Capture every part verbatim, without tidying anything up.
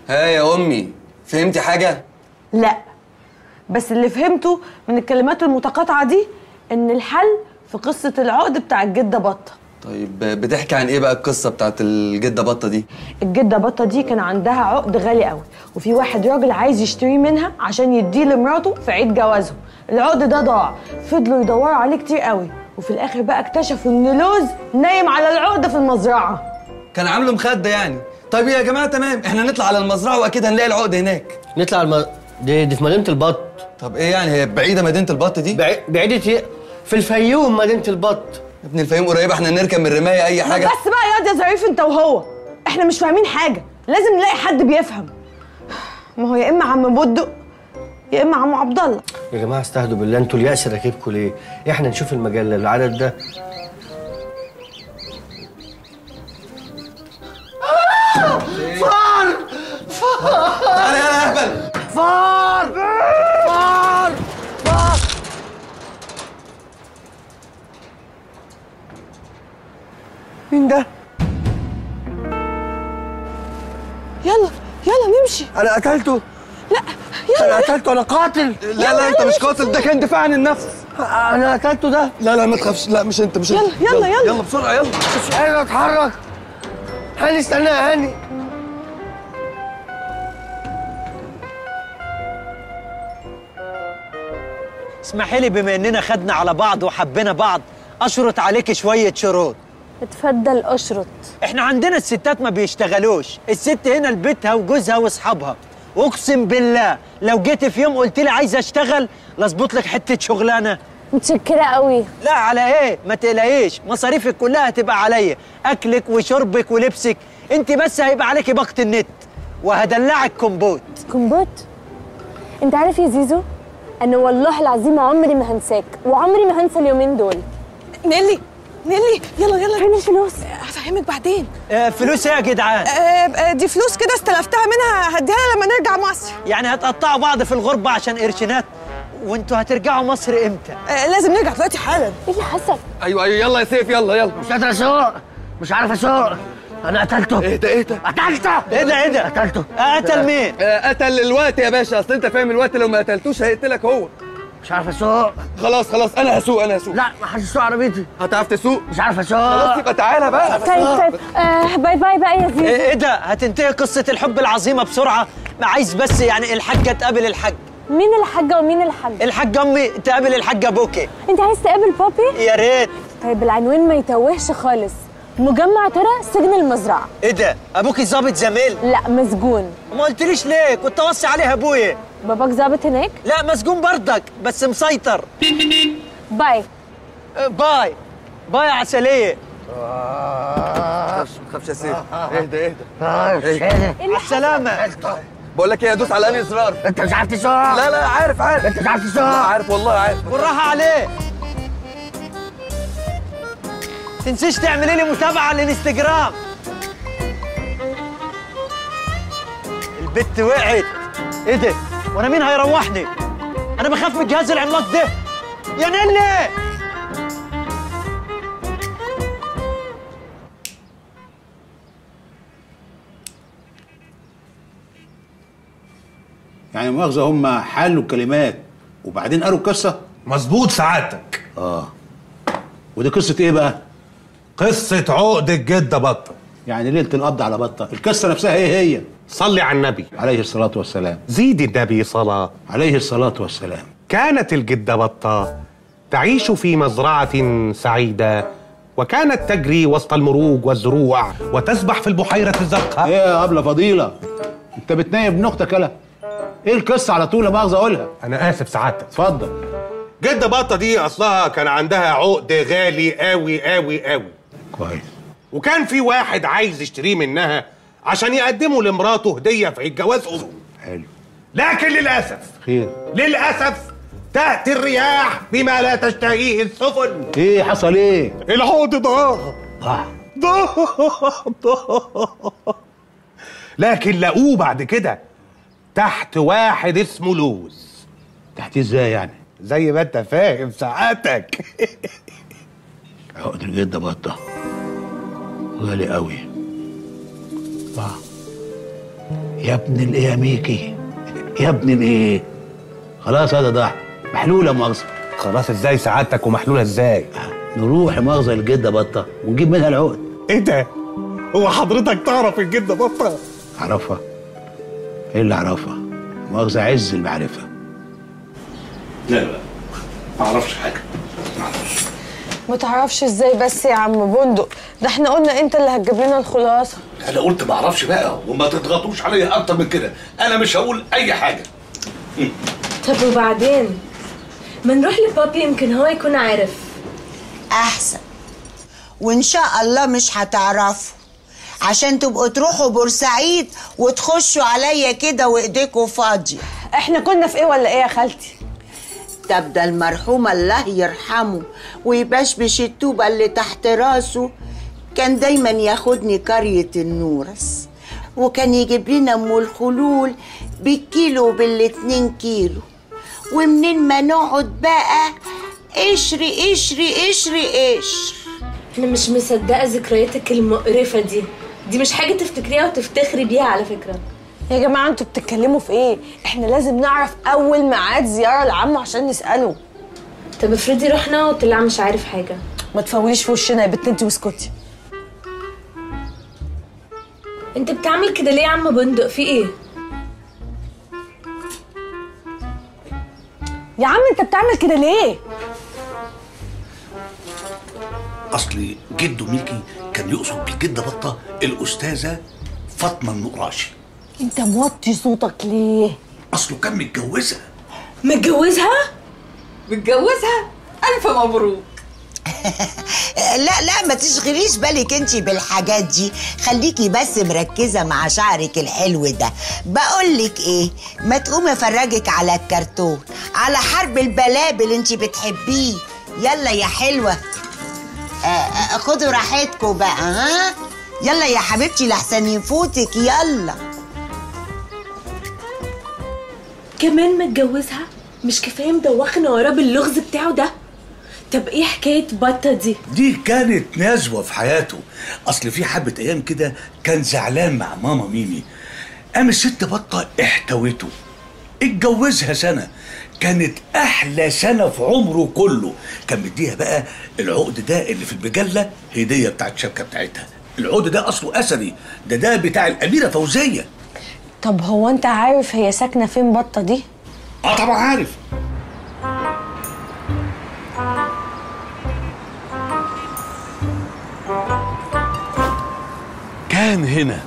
ها يا امي، فهمتي حاجه؟ لا، بس اللي فهمته من الكلمات المتقاطعه دي ان الحل في قصه العقد بتاع الجده بطه. طيب بتحكي عن ايه بقى القصه بتاعت الجده بطه دي؟ الجده بطه دي كان عندها عقد غالي قوي، وفي واحد راجل عايز يشتريه منها عشان يديه لمراته في عيد جوازهم. العقد ده ضاع، فضلوا يدوروا عليه كتير قوي، وفي الاخر بقى اكتشفوا ان لوز نايم على العقد في المزرعه. كان عامله مخده يعني. طيب يا جماعه تمام، احنا نطلع على المزرعه واكيد هنلاقي العقد هناك. نطلع الم... دي, دي في مدينه البط. طب ايه يعني، هي بعيده مدينه البط دي؟ بعي... بعيده ايه؟ في الفيوم مدينه البط. يا ابن الفيوم قريبه، احنا نركب من الرمايه اي حاجه. بس بقى ياض يا ظريف انت وهو، احنا مش فاهمين حاجه، لازم نلاقي حد بيفهم. ما هو يا اما عم بودو يا اما عم عبد الله. يا جماعه استهدوا بالله، انتوا اليأس راكبكم ليه؟ احنا نشوف المجله العدد ده. آه! فار فار تعالى يا اهبل. فار فار فار مين ده؟ يلا يلا نمشي. انا قتلته. لا يلا، انا قتلته، انا قاتل. لا لا انت مش قاتل، ده كان دفاع عن النفس. انا قتلته ده. لا لا ما تخافش، لا مش انت مش يلا انت. يلا يلا يلا بسرعه يلا. مش قادر اتحرك. هاني استنى يا هاني. اسمحي لي بما اننا خدنا على بعض وحبينا بعض اشرط عليك شويه شروط. اتفضل اشرط. احنا عندنا الستات ما بيشتغلوش، الست هنا لبيتها وجوزها واصحابها، واقسم بالله لو جيت في يوم قلت لي عايزه اشتغل لاظبط لك حته شغلانه. متشكره قوي. لا على ايه، ما تقلقيش، مصاريفك كلها هتبقى عليا، اكلك وشربك ولبسك، انت بس هيبقى عليكي باقه النت وهدلعك كومبوت. كومبوت؟ انت عارف يا زيزو، انا والله العظيم عمري ما هنساك وعمري ما هنسى اليومين دول. نيلي نيلي يلا يلا. فين الفلوس؟ هفهمك بعدين. آه فلوس ايه يا جدعان؟ آه دي فلوس كده استلفتها منها، هديها لما نرجع مصر. يعني هتقطعوا بعض في الغربه عشان قرشينات؟ وانتوا هترجعوا مصر امتى؟ آه لازم نرجع دلوقتي حالا. ايه اللي حصل؟ ايوه ايوه يلا يا سيف يلا يلا. مش قادر اسوق، مش عارف اسوق. انا قتلته. ايه ده ايه ده؟ قتلته. ايه ده ايه ده؟ قتلته. قتل مين؟ آه قتل الوقت يا باشا، اصل انت فاهم الوقت لو ما قتلتوش هيقتلك هو. مش عارف اسوق. خلاص خلاص انا هسوق انا هسوق. لا ما حدش يسوق عربيتي. هتعرف تسوق؟ مش عارف اسوق. خلاص يبقى تعالى بقى. طيب طيب آه باي باي بقى يا زيزو. ايه ده؟ هتنتهي قصه الحب العظيمه بسرعه؟ عايز بس يعني الحاجه تقابل الحاج. مين الحاجه ومين الحاج؟ الحاجه امي تقابل الحاجه بوكي. انت عايز تقابل بابي؟ يا ريت. طيب العنوان ما يتوهش خالص، مجمع ترى سجن المزرعه. ايه ده؟ ابوكي ظابط زميل؟ لا مسجون. ما قلتليش ليه؟ كنت اوصي عليها ابويا. باباك ظابط هناك؟ لا مسجون برضك بس مسيطر. باي. باي باي يا عسليه. ما تخافش يا سيف، اهدى اهدى. ايه مع السلامه. بقول لك ايه، ادوس على انهي زرار؟ انت مش عارف تسوق. لا لا عارف عارف. انت مش عارف تسوق. لا عارف والله عارف. بالراحه عليه. تنسيش تعملي لي متابعه على الانستجرام. البت وقعت. ايه ده؟ وانا مين هيروحني؟ انا بخاف من الجهاز العملاق ده. يا نيلي يعني مؤاخذة هم حلوا الكلمات وبعدين قالوا القصة؟ مظبوط سعادتك. اه ودي قصة ايه بقى؟ قصة عقد الجدة بطة. يعني ليلة القبض على بطة، القصة نفسها ايه هي؟ صلي على النبي عليه الصلاة والسلام. زيد النبي صلاة عليه الصلاة والسلام. كانت الجدة بطة تعيش في مزرعة سعيدة، وكانت تجري وسط المروج والزروع وتسبح في البحيرة الزرقاء. ايه يا أبلة فضيلة؟ انت بتنايم ابن اختك يالا؟ ايه القصة على طول؟ لا مؤاخذة اقولها. انا اسف سعادتك. اتفضل. جدة بطة دي اصلها كان عندها عقد غالي قوي قوي قوي. كويس. وكان في واحد عايز يشتريه منها عشان يقدمه لمراته هدية في عيد جوازهم. حلو. لكن للأسف خير. للأسف تأتي الرياح بما لا تشتهيه السفن. ايه حصل ايه؟ العقد ضاع. ضاع. ضاع ضاع. لكن لقوه بعد كده تحت واحد اسمه لوز. تحت ازاي يعني؟ زي ما انت فاهم سعادتك. عقد الجدة بطة غالي قوي. ضاع. يا ابن الايه يا ميكي؟ يا ابن الايه؟ خلاص هذا ضاع، محلوله مؤاخذه. خلاص ازاي سعادتك ومحلوله ازاي؟ نروح مؤاخذه للجده بطه ونجيب منها العقد. ايه ده؟ هو حضرتك تعرف الجده بطه؟ اعرفها؟ ايه اللي اعرفها؟ مؤاخذه عز المعرفه. لا لا ما اعرفش حاجه. ما تعرفش ازاي بس يا عم بندق؟ ده احنا قلنا انت اللي هتجيب لنا الخلاصه. انا قلت ما اعرفش بقى، وما تضغطوش عليا اكتر من كده، انا مش هقول اي حاجه. طب وبعدين؟ ما نروح لبابي يمكن هو يكون عارف. احسن، وان شاء الله مش هتعرفوا عشان تبقوا تروحوا بورسعيد وتخشوا عليا كده وايديكوا فاضيه. احنا كنا في ايه ولا ايه يا خالتي؟ طب ده المرحوم الله يرحمه ويبشبش الطوبه اللي تحت راسه كان دايما ياخدني قريه النورس، وكان يجيب لنا ام الخلول بالكيلو وبالاتنين كيلو، ومنين ما نقعد بقى قشري قشري قشري قشر. انا مش مصدقه ذكرياتك المقرفه دي، دي مش حاجه تفتكريها وتفتخري بيها على فكره. يا جماعه انتوا بتتكلموا في ايه؟ احنا لازم نعرف اول ميعاد زياره لعمه عشان نساله. طب افرضي رحنا وطلع مش عارف حاجه. ما تفوليش في وشنا يا بنت انت واسكتي. انت بتعمل كده ليه يا عم بندق؟ في ايه؟ يا عم انت بتعمل كده ليه؟ اصلي جده ميكي كان يقصد بالجده بطه الاستاذه فاطمه النقراشي. انت موطي صوتك ليه؟ اصله كان متجوزها. متجوزها؟ متجوزها؟ الف مبروك. لا لا ما تشغليش بالك انتي بالحاجات دي، خليكي بس مركزه مع شعرك الحلو ده. بقولك ايه، ما تقوم افرجك على الكرتون، على حرب البلابل انتي بتحبيه. يلا يا حلوه. آه آه خدوا راحتكم بقى. ها يلا يا حبيبتي لحسن يفوتك. يلا. كمان متجوزها؟ مش كفايه مدوخنا وراه باللغز بتاعه ده؟ طب ايه حكايه بطه دي؟ دي كانت نزوه في حياته. اصل في حبه ايام كده كان زعلان مع ماما ميمي، قام الست بطه احتوته، اتجوزها سنه، كانت احلى سنه في عمره كله. كان مديها بقى العقد ده اللي في المجله هديه بتاعت الشبكه بتاعتها. العقد ده اصله اثري، ده ده بتاع الاميره فوزيه. طب هو انت عارف هي ساكنه فين بطه دي؟ اه طبعا عارف. كان هنا.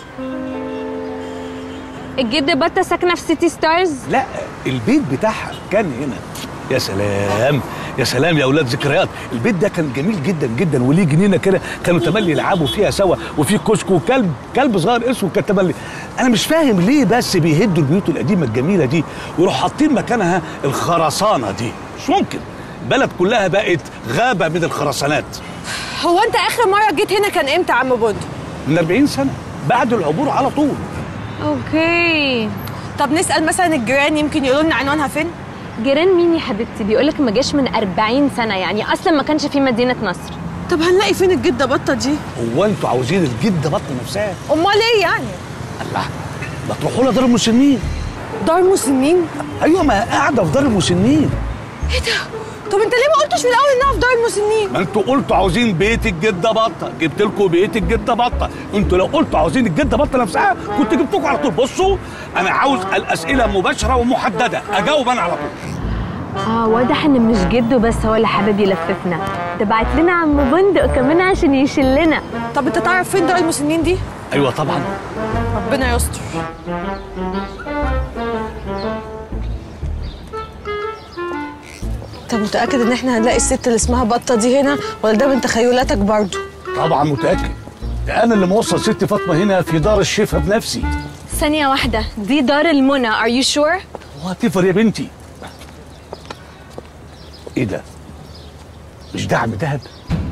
الجد بطه ساكنه في سيتي ستارز؟ لا البيت بتاعها كان هنا. يا سلام يا سلام يا اولاد، ذكريات. البيت ده كان جميل جدا جدا، وليه جنينه كده كانوا تملي يلعبوا فيها سوا، وفي كشك وكلب كلب صغير اسود كان تملي. انا مش فاهم ليه بس بيهدوا البيوت القديمه الجميله دي ويروحوا حاطين مكانها الخرسانه دي. مش ممكن، البلد كلها بقت غابه من الخرسانات. هو انت اخر مره جيت هنا كان امتى يا عم بندق؟ من أربعين سنه بعد العبور على طول. اوكي. طب نسال مثلا الجيران يمكن يقولوا لنا عنوانها فين؟ جيران مين يا حبيبتي؟ بيقولك ما جاش من أربعين سنه، يعني اصلا ما كانش في مدينه نصر. طب هنلاقي فين الجده بطه دي؟ هو انتوا عاوزين الجده بطه نفسها؟ امال ايه يعني؟ الله، ما تروحوا لها دار المسنين. دار مسنين؟ ايوه ما قاعده في دار المسنين. ايه ده؟ طب انت ليه ما قلتش في الاول انها في دار المسنين؟ ما انتوا قلتوا عاوزين بيت الجده بطه، جبت لكم بيت الجده بطه. انتوا لو قلتوا عاوزين الجده بطه نفسها كنت جبتكم على طول. بصوا انا عاوز الاسئله مباشره ومحدده، اجاوب انا على طول. اه واضح ان مش جده بس هو اللي حابب يلففنا، ده بعت لنا عم بندق كمان عشان يشلنا. طب انت تعرف فين دار المسنين دي؟ ايوه طبعا. ربنا يستر. انت متاكد ان احنا هنلاقي الست اللي اسمها بطه دي هنا، ولا ده من تخيلاتك برضه؟ طبعا متاكد، ده انا اللي موصل ست فاطمه هنا في دار الشفا بنفسي. ثانيه واحده، دي دار المنى. ار يو شور؟ واتفر يا بنتي. ايه ده؟ مش ده عم دهب؟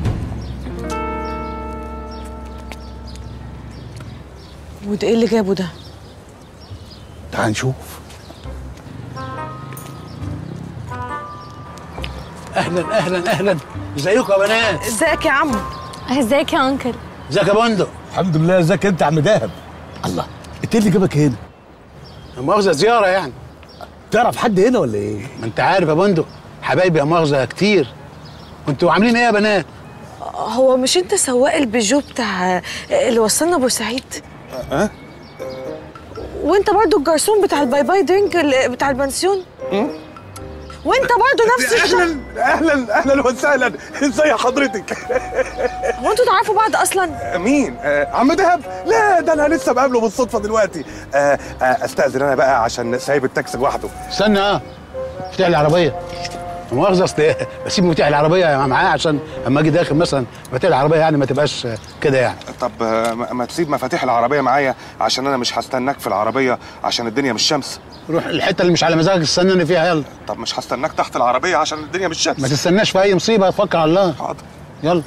وده ايه اللي جابه ده؟ تعال نشوف. اهلا اهلا اهلا، ازيكم يا بنات؟ ازيك يا عم؟ ازيك يا انكل؟ ازيك يا بندق؟ الحمد لله. ازيك انت يا عم دهب؟ الله، انت اللي جابك هنا؟ مؤاخذه زياره يعني. تعرف حد هنا ولا ايه؟ ما انت عارف يا بندق، حبايبي يا مؤاخذه كتير. كنتوا عاملين ايه يا بنات؟ هو مش انت سواق البيجو بتاع اللي وصلنا بورسعيد؟ اه وانت برضو الجرسون بتاع الباي باي درينك بتاع البنسيون؟ وانت برضو نفس الشخص. اهلا اهلا اهلا وسهلا، ازي حضرتك؟ هو انتوا تعرفوا بعض اصلا؟ مين؟ آه عم دهب؟ لا ده انا لسه بقابله بالصدفه دلوقتي. آه آه استاذن انا بقى عشان سايب التاكسي لوحده. استنى اه افتح لي العربيه. مؤاخذه اصل بسيب مفتاح العربيه معاه عشان اما اجي داخل مثلا مفتاح العربيه يعني ما تبقاش كده يعني. طب آه ما تسيب مفاتيح العربيه معايا عشان انا مش هستناك في العربيه عشان الدنيا مش شمس. روح الحته اللي مش على مزاجك استناني فيها يلا. طب مش هستناك تحت العربيه عشان الدنيا مش شمس. ما تستناش في اي مصيبه، تفكر على الله. حاضر يلا.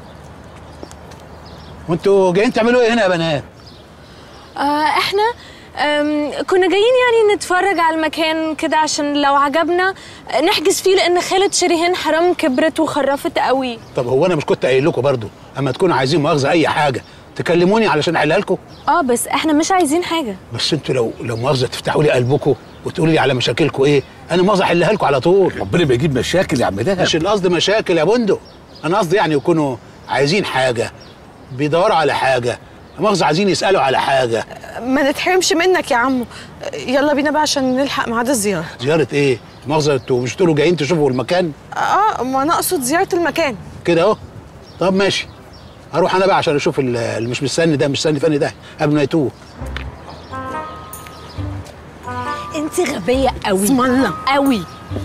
وانتوا جايين تعملوا ايه هنا يا بنات؟ آه احنا كنا جايين يعني نتفرج على المكان كده عشان لو عجبنا نحجز فيه، لان خالة شريهان حرام كبرت وخرفت قوي. طب هو انا مش كنت قايل لكم برضه اما تكونوا عايزين مؤاخذه اي حاجه تكلموني علشان احلها لكم؟ اه بس احنا مش عايزين حاجه. بس انتوا لو لو مؤاخذه تفتحوا لي قلبكم وتقولوا لي على مشاكلكم ايه، انا مؤاخذه احلها لكم على طول. ربنا بيجيب مشاكل يا عم دهب. مش القصد مشاكل يا بندق، انا قصدي يعني يكونوا عايزين حاجه، بيدوروا على حاجه، مؤاخذه عايزين يسالوا على حاجه. ما نتحرمش منك يا عمو، يلا بينا بقى عشان نلحق ميعاد الزياره. زياره ايه؟ مؤاخذه انتوا مش تقولوا جايين تشوفوا المكان؟ اه ما انا اقصد زياره المكان كده اهو. طب ماشي، هروح انا بقى عشان اشوف اللي مش مستني ده، مش مستني فاني ده قبل ما يتوه. انت غبيه قوي. اسم الله قوي.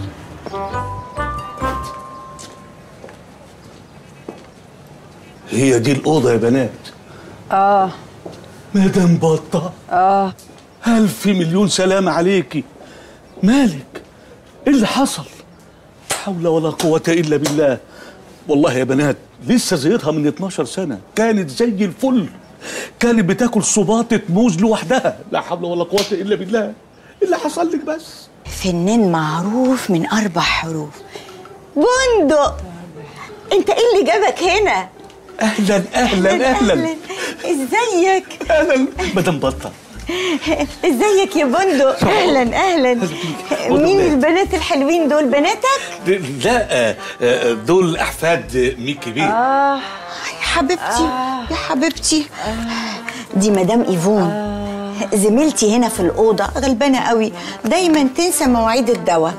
هي دي الأوضة يا بنات؟ اه مدام بطة. اه ألف مليون سلام عليكي. مالك؟ إيه اللي حصل؟ لا حول ولا قوة إلا بالله. والله يا بنات لسه زيتها من اتناشر سنة، كانت زي الفل، كانت بتاكل صباطة موز لوحدها. لا حول ولا قوة إلا بالله. إيه اللي حصل لك بس؟ فنان معروف من أربع حروف. بندق، أنت إيه اللي جابك هنا؟ أهلا أهلا أهلا, أهلاً. ازيك؟ أهلا مدام بطة. ازيك يا بندق؟ اهلا اهلا. مين البنات الحلوين دول؟ بناتك؟ لا دول احفاد ميكي بيه. اه يا حبيبتي آه. يا حبيبتي آه. دي مدام ايفون آه. زميلتي هنا في الاوضه، غلبانه قوي، دايما تنسى مواعيد الدواء.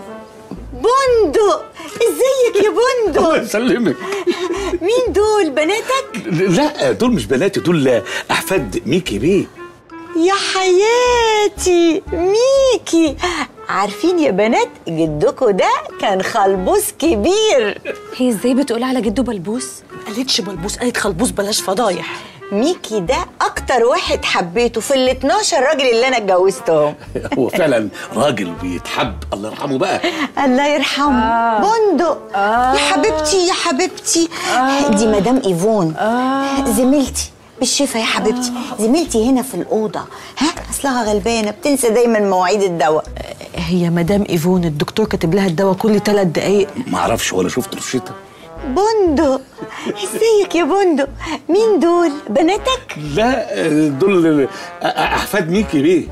بندق، ازيك يا بندق؟ الله يسلمك. مين دول؟ بناتك؟ لا دول مش بناتي، دول احفاد ميكي بيه. يا حياتي ميكي، عارفين يا بنات جدكوا ده كان خلبوس كبير. هي ازاي بتقول على جده بلبوس؟ ما قالتش بلبوس، قالت خلبوس، بلاش فضايح. ميكي ده اكتر واحد حبيته في ال اتناشر راجل اللي انا اتجوزتهم. هو فعلا راجل بيتحب، الله يرحمه بقى. الله يرحمه. آه. بندق آه. يا حبيبتي يا حبيبتي آه. دي مدام ايفون آه. زميلتي بالشفا يا حبيبتي، زميلتي هنا في الأوضة. ها أصلها غلبانة بتنسى دايما مواعيد الدواء. هي مدام إيفون الدكتور كاتب لها الدواء كل ثلاث دقايق. ما اعرفش ولا شفت روشتة. بندق، ازيك يا بندق؟ مين دول؟ بناتك؟ لا دول أحفاد ميكي بيه.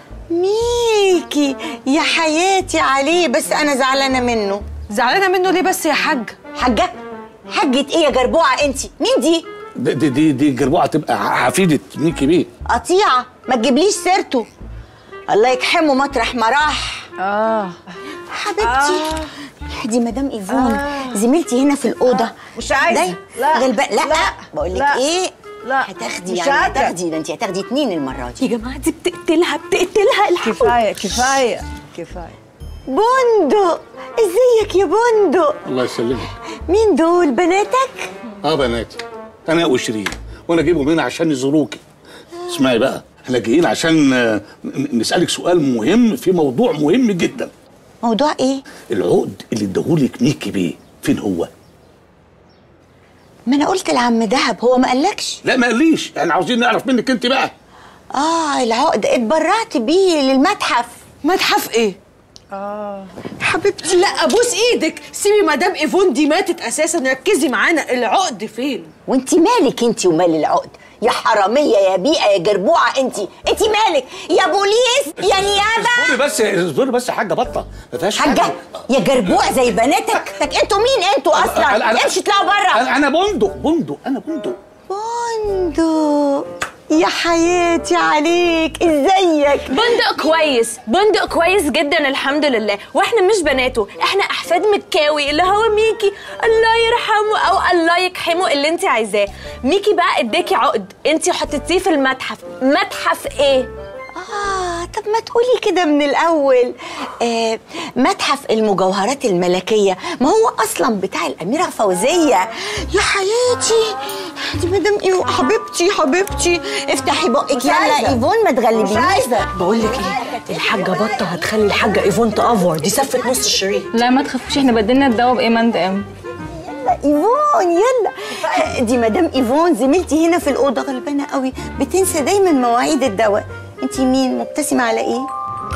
ميكي يا حياتي عليه، بس أنا زعلانة منه. زعلانة منه ليه بس يا حاج؟ حاجة؟ حاجة إيه يا جربوعة أنت؟ مين دي؟ دي دي دي جربوعة تبقى حفيدة ميكي بيه. قطيعة، ما تجيبليش سيرته، الله يكحمه مطرح ما راح. اه حبيبتي آه. دي مدام ايفون آه. زميلتي هنا في الأوضة. مش عايزة. لا غلبان. لا, لا. بقول لك ايه؟ لا هتاخدي يعني هتاخدي ده، انت هتاخدي اتنين المرة دي. يا جماعة دي بتقتلها بتقتلها. الحقوا. كفاية كفاية كفاية. بندق، ازيك يا بندق؟ الله يسلمك. مين دول؟ بناتك؟ اه بناتي، انا وشيرين، وانا جايبهم هنا عشان يزوروكي. اسمعي بقى، احنا جايين عشان نسألك سؤال مهم في موضوع مهم جدا. موضوع ايه؟ العقد اللي اداهولك ميكي بيه فين هو؟ ما انا قلت لعم دهب، هو ما قالكش؟ لا ما قاليش، احنا عاوزين نعرف منك انت بقى. اه العقد اتبرعت بيه للمتحف. متحف ايه؟ اه حبيبتي. لا ابوس ايدك، سيبي مدام ايفون دي ماتت اساسا، ركزي معانا، العقد فين؟ وانت مالك انت ومال العقد؟ يا حراميه يا بيئه يا جربوعه، انت انت مالك يا بوليس يا نيابه؟ اصبري بس اصبري بس يا حاجه بطه، ما فيهاش حاجه يا جربوع زي بناتك. انتوا مين انتوا اصلا؟ امشي اطلعوا بره. انا انا بندق بندق انا بندق بندق يا حياتي عليك، ازيك؟ بندق كويس، بندق كويس جدا الحمد لله، واحنا مش بناته، احنا احفاد مكاوي اللي هو ميكي الله يرحمه او الله يكحمه اللي انت عايزاه. ميكي بقى اداكي عقد انت حطيتيه في المتحف. متحف ايه؟ آه طب ما تقولي كده من الأول. آه متحف المجوهرات الملكية، ما هو أصلا بتاع الأميرة فوزية. يا حياتي دي مدام إيه حبيبتي حبيبتي، افتحي بقك يلا إيفون ما تغلبينيش. بقول لك ايه، الحاجه بطه هتخلي الحاجه ايفون تافور، دي سفت نص الشريط. لا ما تخافوش، احنا بدلنا الدواء بايمان دقام. يلا ايفون يلا. دي مدام ايفون زميلتي هنا في الأوضة، غلبانة قوي بتنسى دايما مواعيد الدواء. انتي مين؟ مبتسمة على ايه؟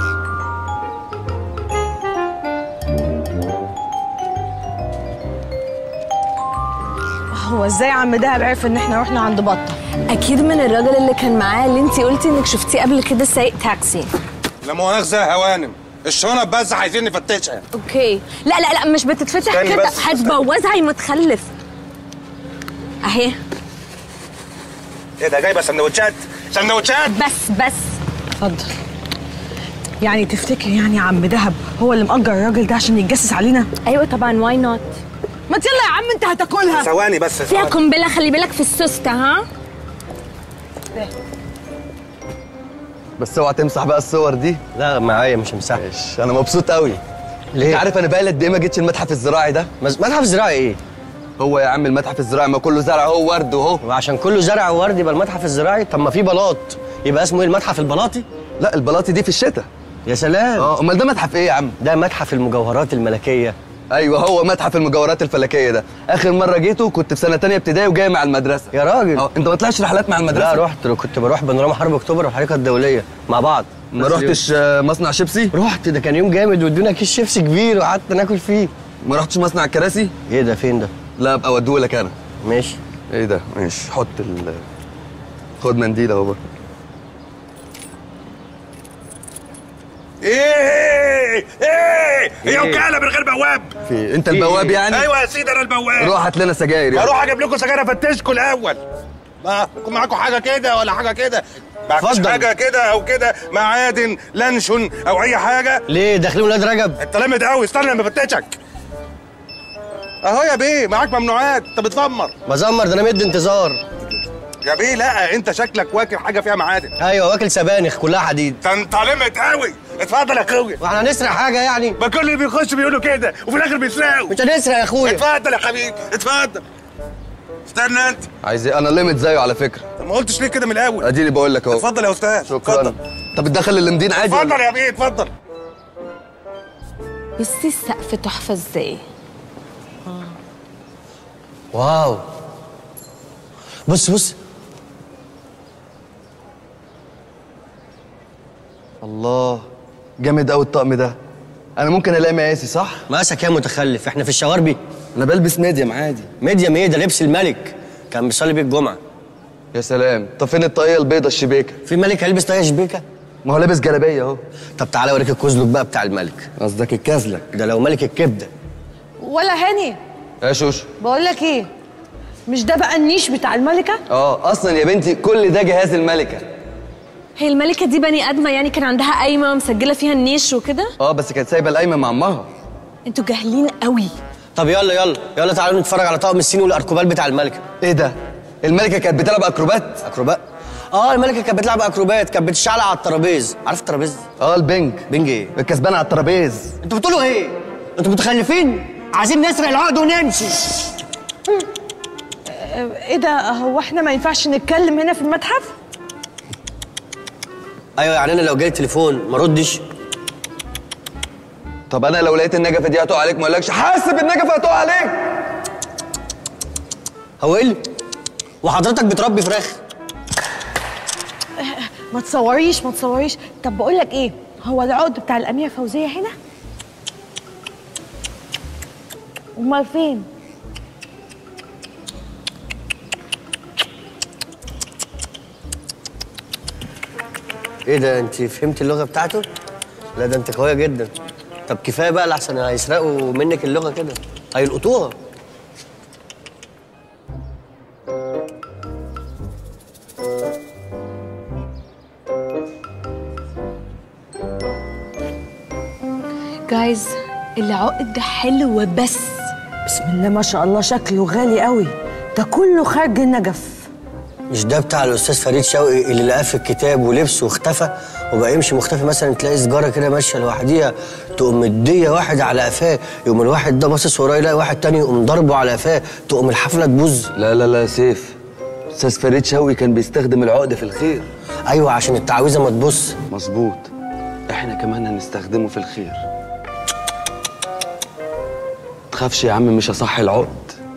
هو ازاي عم دهب عرف ان احنا رحنا عند بطه؟ اكيد من الراجل اللي كان معاه اللي انت قلتي انك شفتيه قبل كده سايق تاكسي. لا مؤاخذة يا هوانم، الشنط بس عايزين نفتشها. اوكي لا لا لا مش بتتفتح استني كده، بس. هتبوظها يا متخلف. اهي. ايه ده جايبه سندوتشات؟ سندوتشات بس بس اتفضل. يعني تفتكر يعني عم دهب هو اللي مأجر الراجل ده عشان يتجسس علينا؟ ايوه طبعا، واي نوت. ما يلا يا عم انت هتاكلها. ثواني بس فيها ثواني. قنبله، خلي بالك في السوسته. ها بس اوعى تمسح بقى الصور دي. لا معايا مش همسحها. ماشي، انا مبسوط قوي. ليه؟ انت عارف انا بقى قد ايه ما جيتش المتحف الزراعي ده؟ متحف زراعي ايه؟ هو يا عم المتحف الزراعي ما كله زرع اهو ورد اهو. وعشان كله زرع وورد يبقى المتحف الزراعي؟ طب ما في بلاط، يبقى اسمه ايه، المتحف البلاطي؟ لا البلاطي دي في الشتاء. يا سلام. اه امال ده متحف ايه يا عم؟ ده متحف المجوهرات الملكيه. ايوه هو متحف المجوهرات الفلكيه ده. اخر مره جيته كنت في سنه تانية ابتدائي وجاي مع المدرسه. يا راجل. اه انت ما طلعتش رحلات مع المدرسه؟ لا رحت، كنت بروح بانوراما حرب اكتوبر والحركه الدوليه مع بعض. ما رحتش آه، مصنع شيبسي؟ رحت، ده كان يوم جامد وادونا كيس شيبسي كبير وقعدت ناكل فيه. ما رحتش مصنع الكراسي؟ ايه ده فين ده؟ لا ابقى اوديهولك انا. ماشي. ايه ده؟ ماشي حط ال خد منديل اهو بقى. ايه ايه ايه وكاله من غير بواب. في انت البواب يعني؟ ايوه يا سيدي انا البواب. روح هات لنا سجاير يعني. هروح اجيب لكم سجاير افتشكم الاول. ما يكون معاكم حاجه كده ولا حاجه كده؟ معكوش حاجه كده او كده، معادن لانشون او اي حاجه؟ ليه داخلين ولاد رجب؟ انت لامد قوي، استنى لما افتشك. اهو يا بيه معاك ممنوعات، انت بتزمر. بزمر ده انا مدي انتظار. يا بيه لا انت شكلك واكل حاجه فيها معادن. ايوه واكل سبانخ كلها حديد. ده انت لامد قوي. اتفضل يا اخويا. واحنا هنسرق حاجه يعني؟ ما كل اللي بيخش بيقولوا كده وفي الاخر بيسرقوا. مش هنسرق يا اخويا. اتفضل يا حبيبي اتفضل. استنى انت. عايز ايه؟ انا ليميت زيه على فكره. طب ما قلتش ليه كده من الاول؟ اديني بقول لك اهو. اتفضل يا استاذ. شكرا. اتفضل. طب بتدخل اللمدين عادي؟ اتفضل يا بيه اتفضل. بصي السقف تحفه ازاي. واو. بص بص. الله جامد قوي الطقم ده. انا ممكن الاقي مقاسي صح؟ مقاسك يا متخلف، احنا في الشواربي. انا بلبس ميديم عادي. ميديم ايه ده؟ لبس الملك كان بيصلي بيه الجمعه. يا سلام. طب فين الطاقيه البيضه الشبيكه؟ في ملك هيلبس طاقيه شبيكه؟ ما هو لابس جلابيه اهو. طب تعالى اوريك الكزلك بقى بتاع الملك. قصدك الكازلك؟ ده لو ملك الكبده. ولا هاني يا شوشو بقول لك ايه، مش ده بقى النيش بتاع الملكه؟ اه اصلا يا بنتي كل ده جهاز الملكه. هي الملكه دي بني ادمه يعني، كان عندها قايمه مسجله فيها النيش وكده؟ اه بس كانت سايبه القايمه مع امها. انتوا جاهلين قوي. طب يلا يلا يلا تعالوا نتفرج على طقم الصيني والاركوبال بتاع الملكه. ايه ده؟ الملكه كانت بتلعب اكروبات؟ اكروبات؟ اه الملكه كانت بتلعب اكروبات، كانت بتشعلق على الترابيز. عارف الترابيز؟ اه البنج. بنج ايه؟ الكسبان على الترابيز. انتوا بتقولوا ايه؟ انتوا متخلفين؟ عايزين نسرق العقد ونمشي. ايه ده؟ هو احنا ما ينفعش نتكلم هنا في المتحف؟ ايوه يعني انا لو جالي تليفون ما ردش؟ طب انا لو لقيت النجفه دي هتقع عليك ما اقولكش حاسب النجفه هتقع عليك؟ هو ايه اللي؟ وحضرتك بتربي فراخ؟ ما تصوريش ما تصوريش. طب بقول لك ايه، هو العقد بتاع الاميره فوزيه هنا؟ امال فين؟ ايه ده، انت فهمت اللغه بتاعته؟ لا ده انت قويه جدا. طب كفايه بقى لحسن هيسرقوا منك اللغه كده، هيلقطوها. جايز العقد ده حلو بس. بسم الله ما شاء الله، شكله غالي قوي، ده كله خارج النجف. مش ده بتاع الاستاذ فريد شوقي اللي لقاه في الكتاب ولبسه واختفى وبقى يمشي مختفي؟ مثلا تلاقي سجاره كده ماشيه لوحديها تقوم مديه واحد على قفاه، يقوم الواحد ده باصص وراه يلاقي واحد تاني يقوم ضربه على قفاه، تقوم الحفله تبوظ. لا لا لا يا سيف، استاذ فريد شوقي كان بيستخدم العقد في الخير. ايوه عشان التعويذه ما تبص. مظبوط، احنا كمان هنستخدمه في الخير. تخافش يا عم، مش هصحي العقد.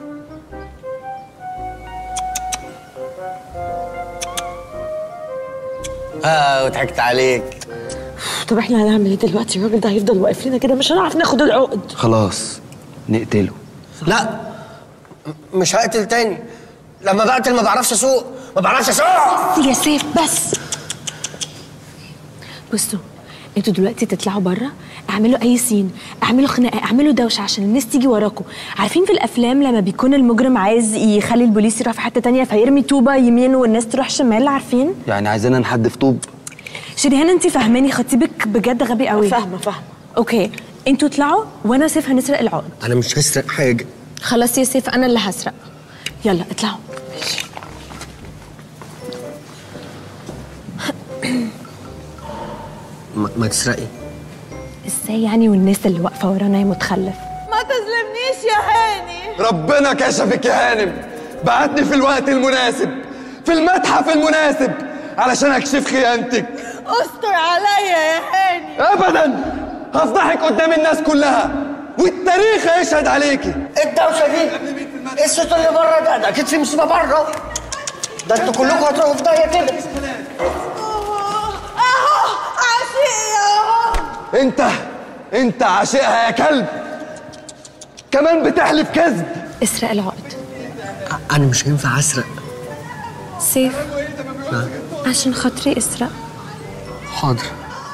اه وضحكت عليك. طب احنا هنعمل ايه دلوقتي؟ الراجل ده هيفضل واقف لنا كده، مش هنعرف ناخد العقد. خلاص نقتله. لا مش هقتل تاني، لما بقتل ما بعرفش اسوق، ما بعرفش اسوق. يا سيف بس. بصوا انتوا دلوقتي تطلعوا بره، اعملوا اي سين، اعملوا خناقه، اعملوا دوشه عشان الناس تيجي وراكم. عارفين في الافلام لما بيكون المجرم عايز يخلي البوليس يروح في حته تانية فيرمي طوبه يمين والناس تروح شمال، عارفين؟ يعني عايزانا نحدف طوب؟ شريهان انت فاهماني؟ خطيبك بجد غبي قوي. فاهمه فاهمه. اوكي انتوا اطلعوا وانا وسيف هنسرق العقد. انا مش هسرق حاجه. خلاص يا سيف انا اللي هسرق. يلا اطلعوا. ما, ما تسرقي. ازاي يعني والناس اللي واقفه ورانا يا متخلف؟ ما تظلمنيش يا هاني. ربنا كشفك يا هانم، بعتني في الوقت المناسب، في المتحف المناسب، علشان اكشف خيانتك. استر عليا يا هاني. ابدا، هفضحك قدام الناس كلها والتاريخ هيشهد عليكي. الدوشه دي ايه الصوت اللي بره ده؟ ده اكيد في مصيبه بره، ده انتوا كلكم هتروحوا في داهيه كده. اهو عشقي اهو. انت انت عاشقها يا كلب، كمان بتحلف كذب. اسرق العقد. انا مش هينفع اسرق. سيف عشان خاطري اسرق. حاضر.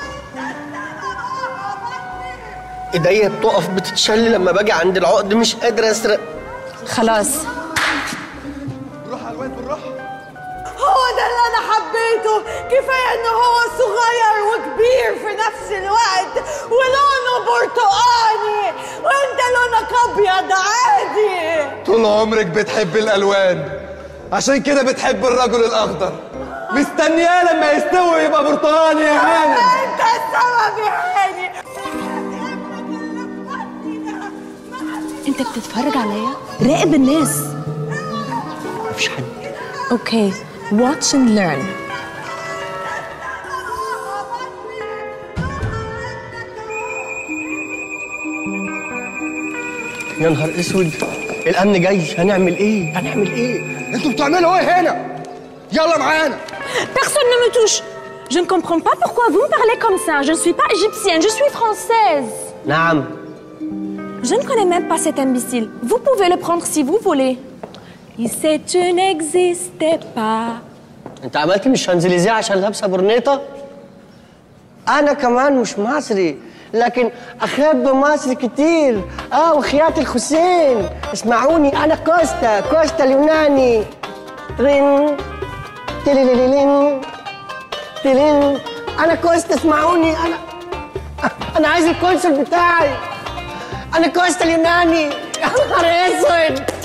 ايديا بتقف بتتشل لما باجي عند العقد، مش قادر اسرق. خلاص بالراحه يا الواد بالراحه. هو ده اللي انا حبيته، كفايه ان هو صغير وكبير في نفس الوقت ولونه برتقاني وانت لونك ابيض عادي. طول عمرك بتحب الالوان، عشان كده بتحب الرجل الاخضر. مستنياه لما يستوي يبقى برتقاني يا هانم. انت السبب يا هاني. انت بتتفرج عليا؟ راقب الناس. مفيش حد. اوكي watch and learn. يا نهار اسود، الامن جاي، هنعمل ايه؟ هنعمل ايه؟ انتوا بتعملوا ايه هنا؟ يلا معانا. Personne ne me touche. Je ne comprends pas pourquoi vous me parlez comme ça. Je ne suis pas égyptienne, je suis française. نعم. Je ne connais même pas cet imbécile. Vous pouvez le prendre si vous voulez. Il tu n'existais pas. انت عملت مش شانزليزيه عشان لابسه برنيطه؟ انا كمان مش مصري، لكن اخاف بمصر كتير. اه وخيات الحسين. اسمعوني، انا كوستا، كوستا اليوناني. رين تليليلين تلين. انا كوستا، اسمعوني، انا انا عايز الكونسل بتاعي. انا كوستا اليوناني. يا نهار اسود.